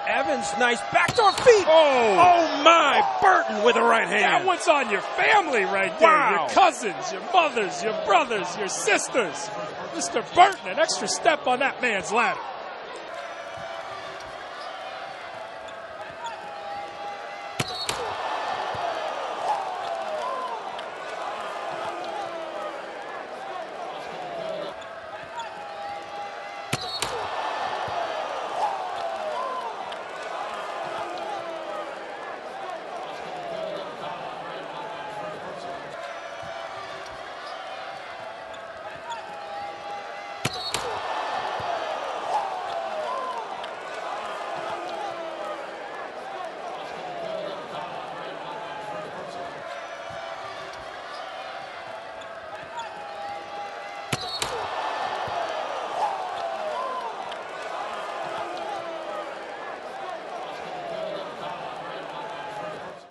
Evans, nice backdoor feet. Oh my, Burton with a right hand. That one's on your family right there. Wow. Your cousins, your mothers, your brothers, your sisters. Mr. Burton, an extra step on that man's ladder.